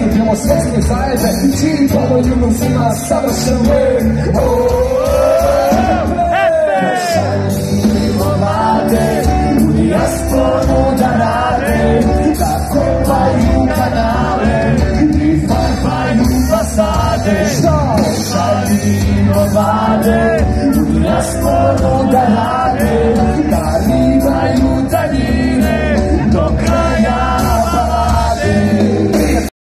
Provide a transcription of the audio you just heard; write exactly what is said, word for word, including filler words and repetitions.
idemo svjesni zajedno, čini pomoć ljubom svima savršen mir. Šaljimo mlade u dijasporu da rade, da kopaju kanale i farbaju fasade. Šaljimo mlade u dijasporu da rade,